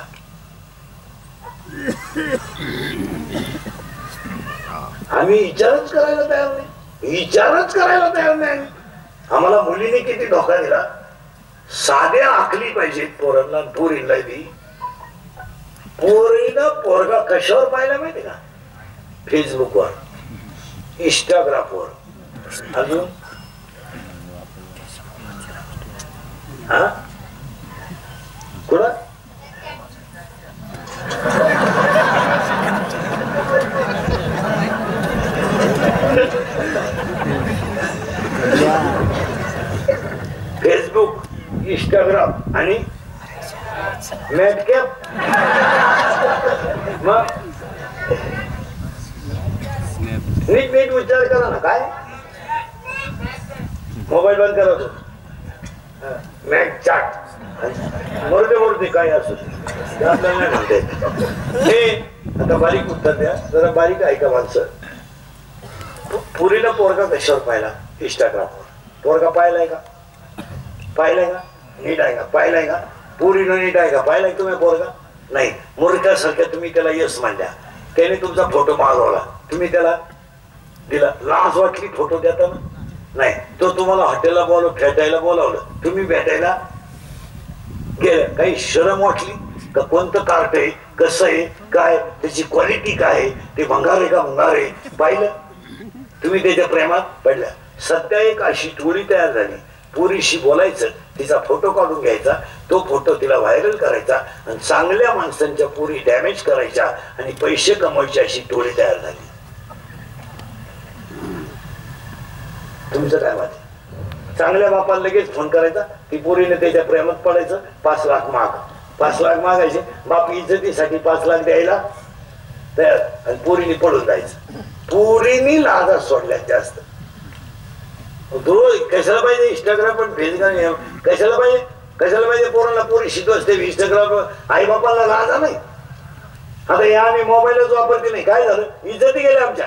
आम्ही विचारच करायला तयार नाही, विचारच करायला तयार नाही. आम्हाला मुलीने किती धोका दिला. साध्या आखली पाहिजेत पोरांना, पोरीला बी. पोरीनं पोरगा कशावर पाहिला माहिती का, फेसबुकवर, इंस्टाग्रामवर, अजून हा कुठं फेसबुक, इंस्टाग्राम आणि मॅटकॅप. मग नीट नीट विचार करा ना. काय मोबाईल बंद करा तो, मॅट चाट मरते मरते काय असू आपल्याला नाही म्हणते. हे आता बारीक उत्तर द्या जरा, बारीक ऐका माणसं. पुरीला पोरगा कशावर पाहिला, इंस्टाग्रामवर. पोरगा पाहिलाय का, पाहिलाय का, नीट आहे का, पाहिलाय का. पुरीनं नीट आहे का, पाहिलाय तुम्ही पोरगा नाही. मूर्खासारख्या तुम्ही त्याला यश मांडल्या. त्याने तुमचा फोटो मागवला, तुम्ही त्याला दिला, लाज वाटली फोटो देताना नाही. तो तुम्हाला हॉटेलला बोलव, भेटायला बोलावलं, तुम्ही भेटायला गेले, काही शरम वाटली का. कोणतं कार्ट आहे, कसं आहे, काय त्याची क्वालिटी काय आहे, ते भंगार आहे का भंगार आहे, पाहिलं तुम्ही त्याच्या प्रेमात पडल्या. सध्या एक अशी टोळी तयार झाली, पोरीशी बोलायचं, तिचा फोटो काढून घ्यायचा, तो फोटो तिला व्हायरल करायचा आणि चांगल्या माणसांच्या पोरी डॅमेज करायच्या आणि पैसे कमवायची अशी टोळी तयार झाली. तुमचं काय मत. चांगल्या बापाला लगेच फोन करायचा, ती पोरीने त्याच्या प्रेमात पडायचं, पाच लाख माग, पाच लाख मागायचे, बाप इज्जतीसाठी पाच लाख द्यायला तयार आणि पोरीने पडून जायचं. पोरीनी लाजा सोडल्या जास्त. कशाला पाहिजे इंस्टाग्राम पण फेसबुक, कशाला पाहिजे, कशाला पाहिजे पोरांना पोरी शिकवते इंस्टाग्राम. आई बापाला लाजा नाही, आता या आम्ही मोबाईलच वापरते नाही, काय झालं इज्जती गेली आमच्या.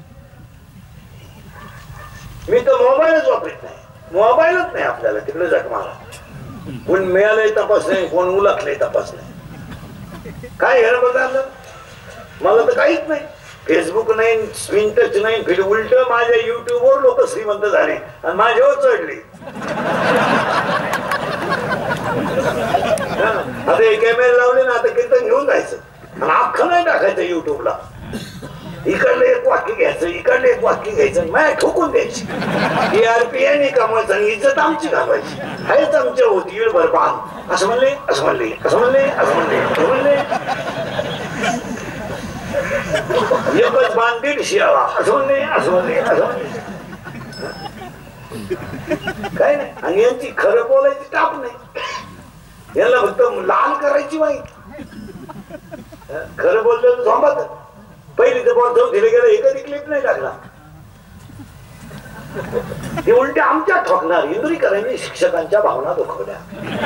मी तर मोबाईलच वापरत नाही, मोबाईलच नाही आपल्याला. तिकडे जट मारा, कोण मिळालंय तपास नाही, कोण उलटलंय तपास नाही. काय घेणं बघायला मला तर काहीच नाही. फेसबुक नाही, स्क्रीन टच नाही, फिर उलट माझ्या युट्यूबवर लोक श्रीमंत झाले आणि माझ्यावर चढले. आता हे कॅमेरे लावले ना, आता कीर्तन घेऊन जायचं आणि अख्खं नाही टाकायचं युट्यूबला. इकडलं एक वाक्य घ्यायचं, इकडलं एक वाक्य घ्यायचं, माय ठोकून द्यायची. टीआरपी यांनी कमवायचं आणि इज्जत आमची घालवायची. हेच आमच्या होती वेळ बरबाद. असं म्हणले, असं म्हणले, असं म्हणले, असं म्हणले, असं म्हणले, एकच बाण दीडशे आला, असं म्हणले, असं म्हणले, असं म्हणले. काय नाही. आणि यांची खरं बोलायची टाप नाही, याला फक्त लाल करायची माहिती. खरं बोललं झोंबात. पहिली तर बोल चौथीला गेलं, हे कधी क्लिप नाही टाकला. ते उलटे आमच्या ठोकणार. इंद्रीकरांनी शिक्षकांच्या भावना दुखवल्या.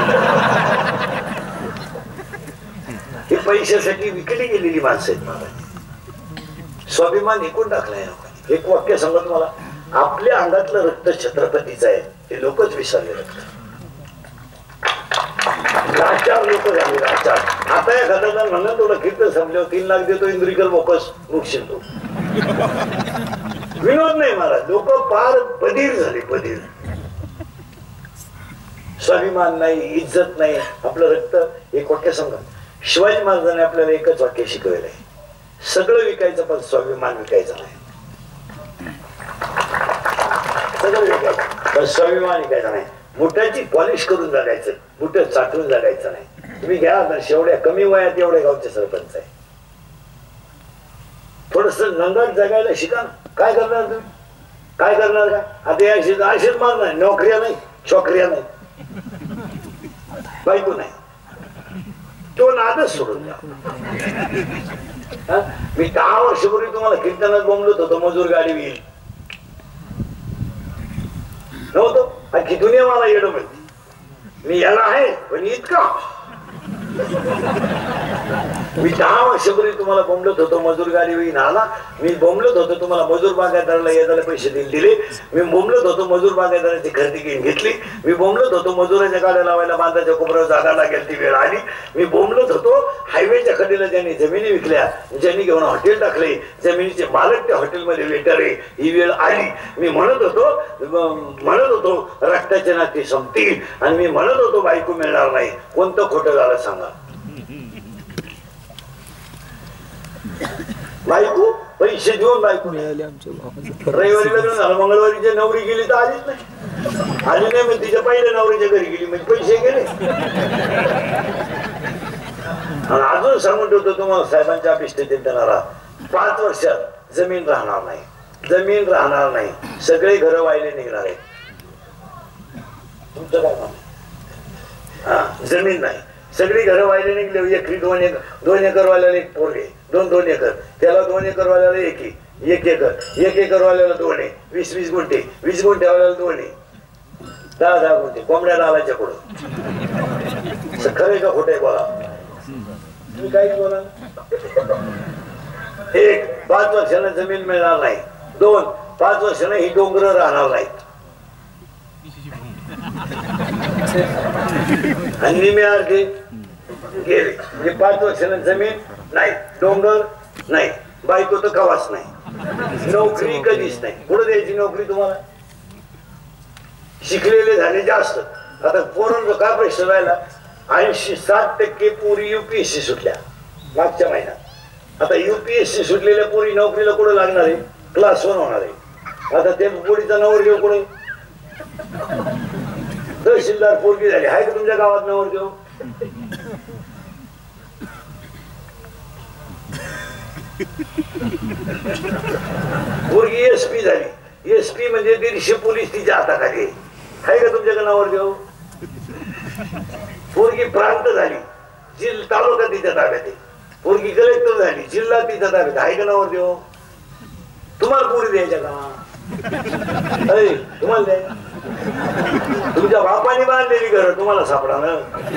ही पैशासाठी विकली गेलेली माणसं आहेत. मला स्वाभिमान विकून टाकलाय. एक वाक्य सांगत मला, आपल्या अंगातलं रक्त छत्रपतीचं आहे, हे लोकच विसरले. रक्त लाचार लोक झाले, लाचार. आता या घराला म्हणून तुला कीर्तन संपल्यावर तीन लाख देतो, इंद्रिकल बोकस रुक्षिल तो. विनोद नाही मला, लोक फार बधीर झाले, बधीर. स्वाभिमान नाही, इज्जत नाही, आपलं रक्त. एक वाक्य सांगा, शिवाजी महाराजांनी आपल्याला एकच वाक्य शिकवलं आहे, सगळं विकायचं पण स्वाभिमान विकायचं नाही. सगळं विकायचं पण स्वाभिमान विकायचं नाही. मुठ्याची पॉलिश करून जगायचं, मुठ चाटून जगायचं नाही. तुम्ही घ्या ना, शेवढ्या कमी वयात एवढे गावचे सरपंच आहे. थोडस नंगाट जगायला शिका ना. काय करणार तुम्ही, काय करणार का? आता अशीच अशीच मारणार. नोकऱ्या नाही, छोकऱ्या नाही, बायको नाही, तो नादच सोडून द्या. मी दहा वर्षापूर्वी तुम्हाला कीर्तनात बोंबलत होतो, मजूर गाडी येईल नव्हतं. अख्खी दुनिया मला येणं म्हणते. मी याला आहे पण इतका. मी दहा वर्षापूर्वी तुम्हाला बोंबलत होतो, मजूर गाडी येईल आला. मी बोंबलत होतो तुम्हाला मजूर बागायतदाराला यायला पैसे दिले. मी बोंबलत होतो मजूर बागायतदाराची खरेदी घेऊन घेतली. मी बोंबलत होतो मजुराच्या गाड्या लावायला बांधाच्या कोपऱ्यावर जागा लागेल, ती वेळ आली. मी बोंबलत होतो हायवेच्या कडेला ज्यांनी जमिनी विकल्या, ज्यांनी घेऊन हॉटेल टाकले, जमिनीचे मालक त्या हॉटेलमध्ये वेटर आहे, ही वेळ आली. मी म्हणत होतो म्हणत होतो रक्ताचे नाते संपतील आणि मी म्हणत होतो बायको मिळणार नाही. कोणतं खोटं झालं सांगा? बायको पैसे देऊन बायको मिळाली. रविवारी लग्न झालं, मंगळवारी जे नवरी गेली तर आलीच नाही. आली नाही म्हणजे तिच्या पहिल्या नवरीच्या घरी गेली म्हणजे पैसे गेले. आणि अजून सांगून ठेवतो तुम्हाला, साहेबांच्या अभिष्ट देणारा पाच वर्षात जमीन राहणार नाही, जमीन राहणार नाही, सगळे घर वाहिले निघणार आहे. तुमचं काय म्हणणं? हा, जमीन नाही, सगळी घरं वाहिले निघले. एकरी दोन एकर, दोन एकर वाल्याला एक पोरगे, दोन दोन एकर, त्याला दोन एकर वाल्याला एक एक एकर, एक एकर वाल्याला दोन आहे, वीस वीस गुंठे, वीस गुंठे वाल्याला दोन आहे, दहा दहा गुंठे. कोंबड्या लावायच्या पुढं. खरं का खोटं आहे बोला? तुम्ही काहीच बोला. एक, पाच वर्षांना जमीन मिळणार नाही. दोन, पाच वर्षांना ही डोंगर राहणार नाहीत. आणि निम्मे अर्धे गेले म्हणजे पाच वर्षांना जमीन नाही, डोंगर नाही, बायको तर कवाच नाही, नोकरी कधीच नाही. पुढे द्यायची नोकरी तुम्हाला? शिकलेले झाले जास्त. आता पोरांचा काय प्रश्न राहिला? ऐंशी सात टक्के पोरी युपीएससी सुटल्या मागच्या महिन्यात. आता युपीएससी सुटलेल्या पोरी नोकरीला कुठे लागणार आहे? क्लास वन होणार आहे. आता ते पोरीचा नवरदेव कुठे? तहसीलदार पोरगी झाली. आहे का तुमच्या गावात नवरदेव? पोरगी एसपी झाली. एसपी म्हणजे दीडशे पोलीस तिच्या हाताखाली. आहे का तुमच्याकडे नवरदेव? पोरगी प्रांत झाली, जिल्हा तालुका तिच्या ताब्यात आहे. पोरगी कलेक्टर झाली, जिल्हा तिच्या ताब्यात. आहे का नवरदेव? तुम्हाला पोरी द्यायच्या का? तुम्हाला द्यायच्या? तुमच्या बापाने बांधलेली घर तुम्हाला सापडणार.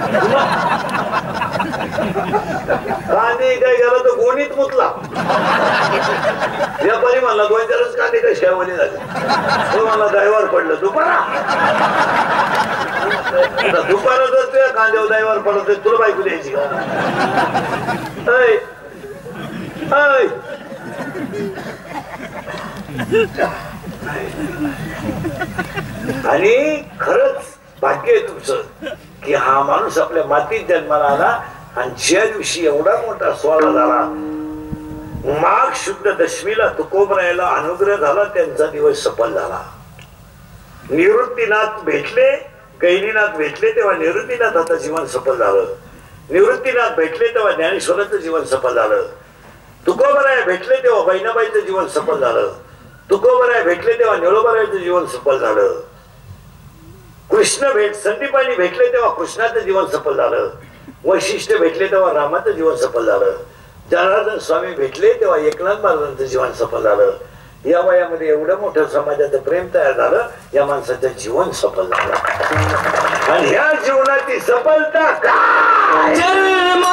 कांदे काय झालं तर गोणीत मुतला. व्यापारी म्हणला दोन चारच कांदे कशा वली झाले. तो मला ड्रायव्हर पडलं दुपारा. दुपारातच तुझ्या कांद्यावर ड्रायव्हर पडत तुला बायको द्यायची का? आणि खरंच भाग्य आहे तुमचं की हा माणूस आपल्या मातीत जन्माला आला आणि ज्या दिवशी एवढा मोठा सोहळा झाला माघ शुद्ध दशमीला तुकोबरायाला अनुग्रह झाला त्यांचा दिवस सफल झाला. निवृत्तीनाथ भेटले गैनीनाथ भेटले तेव्हा निवृत्तीनाथाचं जीवन सफल झालं. निवृत्तीनाथ भेटले तेव्हा ज्ञानेश्वराचं जीवन सफल झालं. तुकोबराया भेटले तेव्हा बहिणाबाईचं जीवन सफल झालं. तुकोबराया भेटले तेव्हा निळोबरायाचं जीवन सफल झालं. कृष्ण भेट संदीपानी भेटले तेव्हा कृष्णाचं जीवन सफल झालं. वैशिष्ट्य भेटले तेव्हा रामाचं जीवन सफल झालं. जनार्दन स्वामी भेटले तेव्हा एकनाथ महाराजांचं जीवन सफल झालं. या वयामध्ये एवढं मोठं समाजाचं प्रेम तयार झालं या माणसाचं जीवन सफल झालं. आणि ह्या जीवनाची सफलता काय? जन्म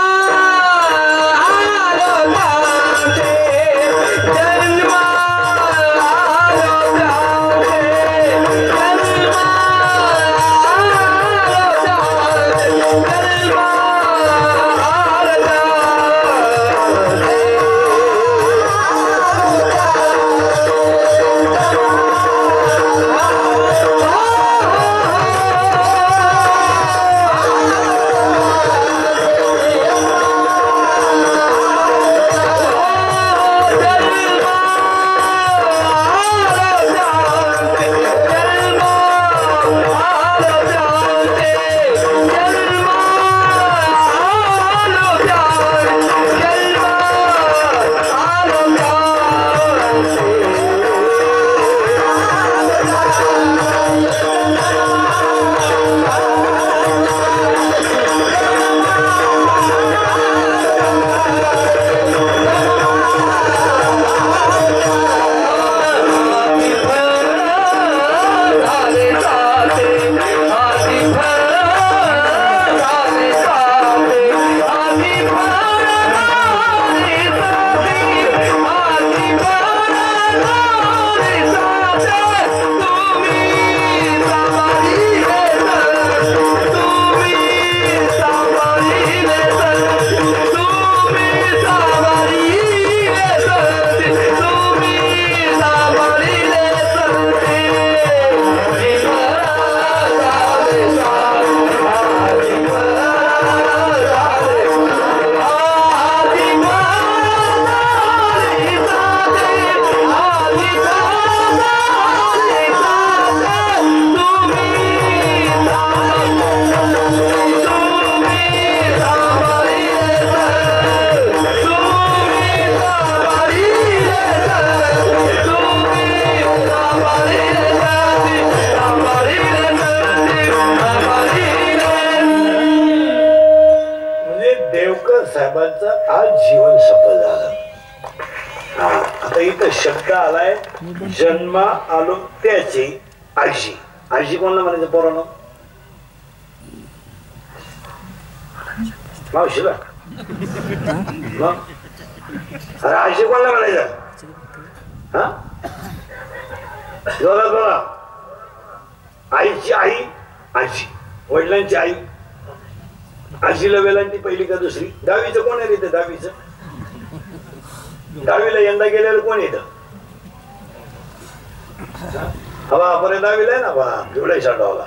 शब्द आलाय जन्मा आलो त्याची आजी. आजी कोणाला म्हणायचं पोरांनो? मावशीला. अरे आजी कोणाला म्हणायचं? हा जोरा जोरा. आईची आई आजी, वडिलांची आई. आजीला वेलांची पहिली का दुसरी? दहावीचं कोण आहे तिथे? दहावीचं दहावीला यंदा गेलेलं कोण येतं? हवा पर्यंत दहावीला आहे ना बा पिवळ्या शाडवाला.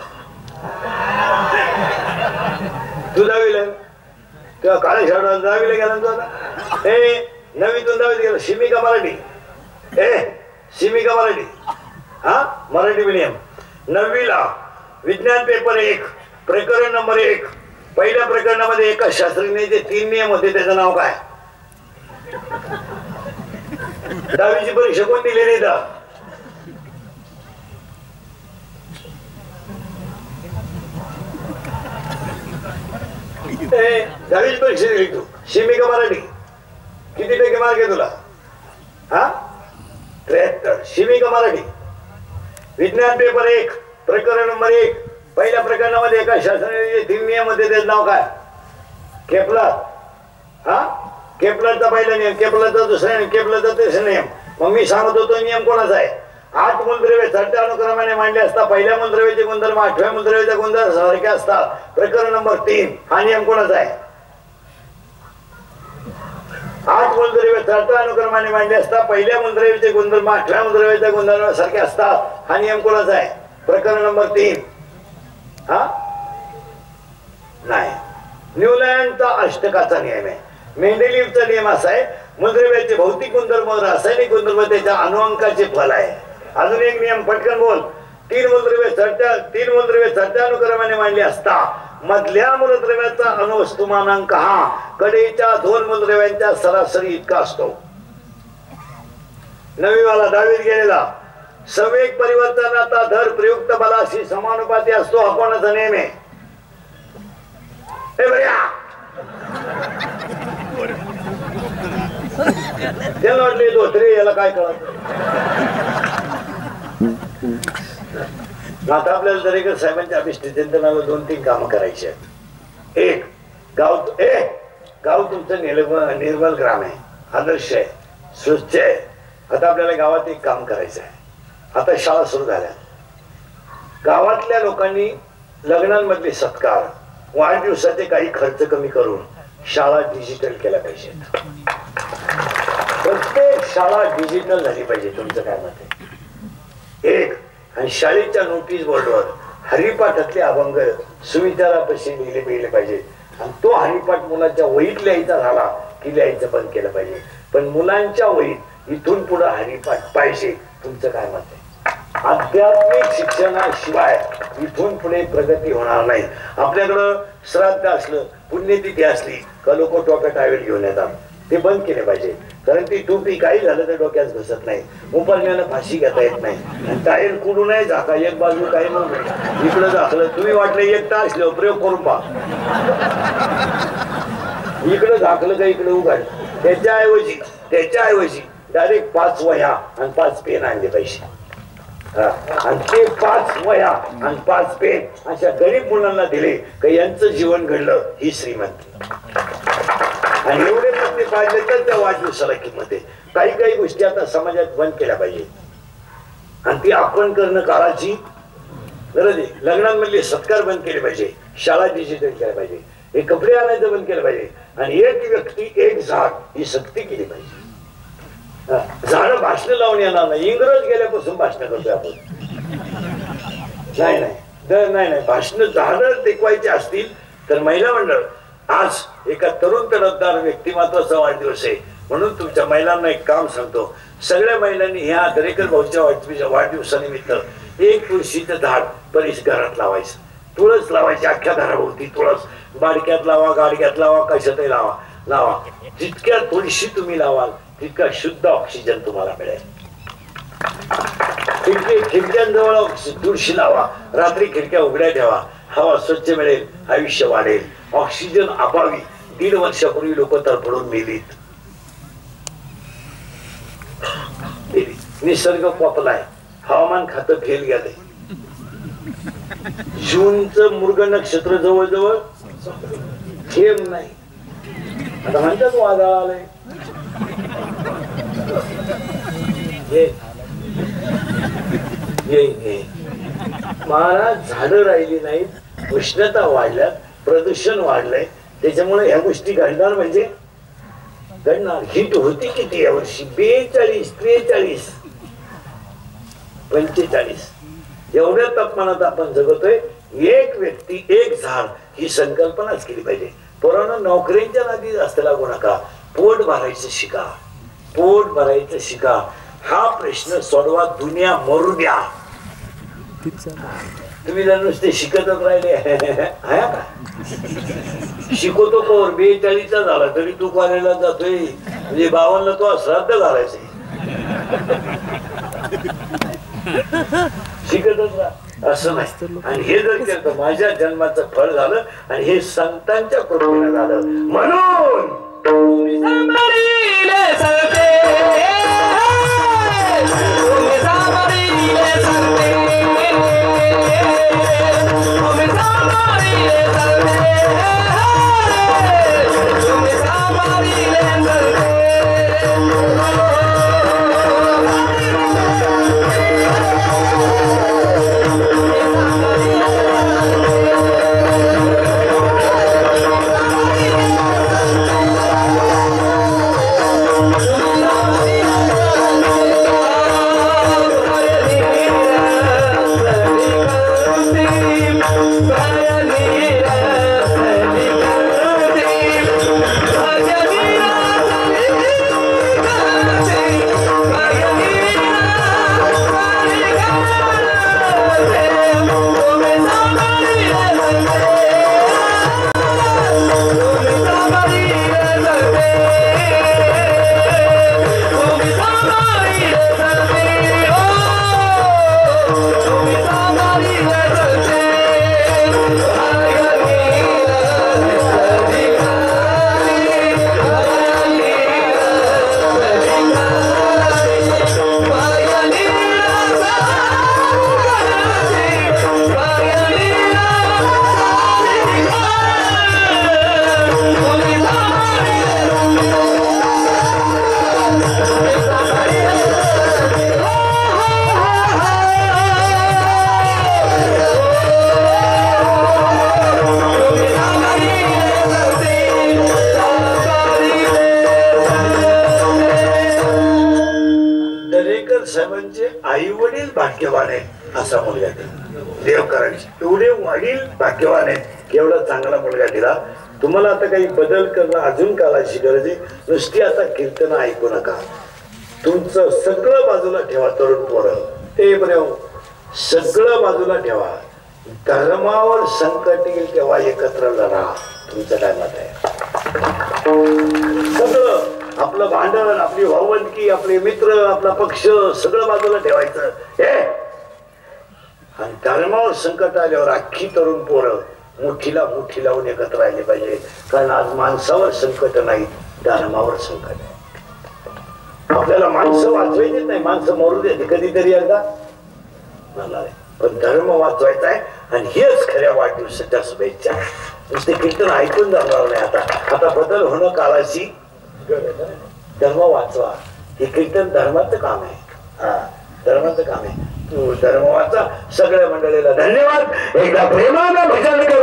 तू दहावीला तेव्हा काळ्या शाडवाला दहावीला गेला तू आता? हे नवीतून दहावीत गेला. शिमी का मराठी? ए शिमी का मराठी? हा मराठी मिडियम. नववीला विज्ञान पेपर एक प्रकरण नंबर एक. पहिल्या प्रकरणामध्ये एका शास्त्रज्ञाचे तीन नियम होते. त्याचं नाव काय? दहावीची परीक्षा कोण दिली नाही? दहावीची परीक्षा दिली तू. शिमी का मराठी? किती टक्के मार्क आहे तुला? हा त्र्याहत्तर. शिमी का मराठी? विज्ञान पेपर एक प्रकरण नंबर एक. पहिल्या प्रकरणामध्ये एका शास्त्राने तीन नियम होते, त्याचं नाव काय? केपलर. हा केपलरचा पहिला नियम, केपलरचा दुसरा नियम, केपलरचा तिसरा नियम. मग मी सांगत होतो नियम कोणाचा आहे? आठ मूलद्रव्ये चढत्या अनुक्रमाने मांडले असता पहिल्या मूलद्रव्याचे गुणधर्म आठव्या मूलद्रव्याचे गुणधर्म सारखे असतात. प्रकरण नंबर तीन हा नियम कोणाचा आहे? आठ मूलद्रव्ये चढत्या अनुक्रमाने मांडले असता पहिल्या मूलद्रव्याचे गुणधर्म आठव्या मूलद्रव्याचे गुणधर्म सारखे असतात. हा नियम कोणाचा आहे? प्रकरण नंबर तीन. हा नाही, न्यूलँडचा अष्टकाचा नियम आहे. मेंडेलिव्हचा नियम असा आहे, मूलद्रव्याचे भौतिक गुणधर्म रासायनिक गुणधर्म त्याच्या अनुअंकाचे फल आहे. अजून एक नियम पटकन बोल. तीन मूलद्रव्ये चढत्या तीन मूलद्रव्ये चढत्या अनुक्रमाने मांडली असता मधल्या मूलद्रव्याचा अणुवस्तुमानांक हा कडेच्या दोन मूलद्रव्यांच्या सरासरी इतका असतो. नवीवाला दहावीत गेलेला संवेग परिवर्तनाचा दर प्रयुक्त बलाशी समानुपाती असतो. हा कोणाचा नियम आहे? त्याला वाटले धोत्रे, याला काय कळत? आता आपल्याला दरेकर साहेबांच्या अभिष्टिचिंतनाला दोन तीन कामं करायची आहेत. एक, गाव ए गाव तुमचं निर्मल निर्मल ग्राम आहे, आदर्श आहे, स्वच्छ आहे. आता आपल्याला गावात एक काम करायचं आहे. आता शाळा सुरू झाल्या, गावातल्या लोकांनी लग्नांमधले सत्कार, वाढदिवसाचे काही खर्च कमी करून शाळा डिजिटल केल्या पाहिजे. प्रत्येक शाळा डिजिटल झाली पाहिजे. तुमचं काय मत आहे? एक, आणि शाळेच्या नोटीस बोर्डवर हरिपाठातले अभंग सुविचारापाशी लिहिले गेले पाहिजे. आणि तो हरिपाठ मुलांच्या वहीत लिहायचा झाला की लिहायचं बंद केलं पाहिजे. पण मुलांच्या वहीत इथून पुढे हरिपाठ पाहिजे. तुमचं काय मत आहे? आध्यात्मिक शिक्षणाशिवाय इथून पुढे प्रगती होणार नाही. आपल्याकडं श्राद्ध असलं, पुण्यतिथी असली का लोक टोप्या टावेल घेऊन येतात. ते बंद केले पाहिजे. कारण ती टोपी काही झालं तर डोक्यात घसत नाही, उपासण्याला फाशी घेता येत नाही. आणि टायर कुठून नाही झाका, एक बाजू काही नव्हतं इकडं झाकलं. तुम्ही वाटलं एक तास प्रयोग करून पहा, इकडं झाकलं का इकडं उघड. त्याच्याऐवजी त्याच्याऐवजी डायरेक्ट पाच वह्या आणि पाच पेन आणले पाहिजे. आणि ते पाच वह्या आणि पाच पेन अशा गरीब मुलांना दिले का यांचं जीवन घडलं ही श्रीमंती. आणि एवढे पण पाहिजे तर त्या वाढदिवसाला किंमत आहे. काही काही गोष्टी आता समाजात बंद केल्या पाहिजे आणि ती आपण करणं काळाची गरज आहे. लग्नांमधले सत्कार बंद केले पाहिजे, शाळा डिजिटल केल्या पाहिजे, हे कपडे आणायचं बंद केलं पाहिजे. आणि एक व्यक्ती एक झाड ही सक्ती केली पाहिजे. झाड भाषण लावून येणार नाही. इंग्रज गेल्यापासून भाषण करतोय आपण. नाही नाही दर नाही नाही भाषण झाड टिकवायचे असतील तर महिला मंडळ आज एका तरुण तडफदार व्यक्तिमत्वाचा वाढदिवस आहे म्हणून तुमच्या महिलांना एक काम सांगतो. सगळ्या महिलांनी ह्या दरेकर भाऊच्या वाढदिवसा वाढदिवसानिमित्त एक तुळशीचं झाड परिसरात लावायचं. तुळस लावायची अख्ख्या घराभोवती. तुळस बाडक्यात लावा, गाडग्यात लावा, कशातही लावा लावा. जितक्या तुळशी तुम्ही लावाल तितका शुद्ध ऑक्सिजन तुम्हाला मिळेल. खिडकी खिडक्यांजवळ तुळशी लावा, रात्री खिडक्या उघड्या ठेवा, हवा स्वच्छ मिळेल, आयुष्य वाढेल. ऑक्सिजन अभावी दीड वर्षापूर्वी लोक तरफडून मेलीत. निसर्ग कोपलाय, हवामान खातं फेल गेलंय. जूनचं मृग नक्षत्र जवळजवळ थेंब नाही. आता म्हणतात वादळ आलंय. महाराज झाडं राहिली नाहीत, उष्णता वाढल्यात, प्रदूषण वाढलंय. त्याच्यामुळे ह्या गोष्टी घडणार म्हणजे घडणार. हिट होती किती यावर्षी? बेचाळीस, त्रेचाळीस, पंचेचाळीस एवढ्या तापमानात आपण जगतोय. एक व्यक्ती एक झाड ही संकल्पनाच केली पाहिजे. पोरांनो, नोकरीच्या नादी जास्त लागू नका. पोट भरायचं शिका, पोट भरायचं शिका. हा प्रश्न सोडवा. दुनिया मरू द्या. तुम्ही जर नुसते शिकतच राहिले का? शिकवतो कोर बेचाळीसचा झाला तरी तू कॉलेजला जातोय म्हणजे बावन्न तो श्राद्ध घालायचे. शिकतच राहा असं नाही. आणि हे जर केलं माझ्या जन्माचं फळ झालं आणि हे संतांच्या कृपेने झालं. म्हणून Somebody, देवकरांची एवढे वडील भाग्यवान आहेत की एवढा चांगला मुलगा दिला. तुम्हाला आता काही बदल करणं अजून काळाची गरज आहे. नुसती आता कीर्तन ऐकू नका. तुमचं सगळं बाजूला ठेवा. तरुण पोरं ते बरं सगळं बाजूला ठेवा. धर्मावर संकट येईल तेव्हा एकत्र लढा. तुमचं काय मत आहे? सगळं आपलं भांडण, आपली भावंडकी, आपले मित्र, आपला पक्ष सगळं बाजूला ठेवायचं. हे आणि धर्मावर संकट आल्यावर अख्खी तरुण पोरं मुठीला मुठी लावून एकत्र राहिले पाहिजे. कारण आज माणसावर संकट नाही, धर्मावर संकट आहे. आपल्याला माणसं वाचवायचीच नाही, माणसं मरू देते कधीतरी एकदा मला, पण धर्म वाचवायचा आहे. आणि हेच खऱ्या वाढदिवसाच्या शुभेच्छा. नुसते कीर्तन ऐकून जाणार नाही. आता आता बदल होणं काळाची गरज आहे. धर्म वाचवा. हे कीर्तन धर्माचं काम आहे. हा धर्माचं काम आहे. तू धर्म वाचा. सगळ्या मंडळीला धन्यवाद. एकदा प्रेमानं भजन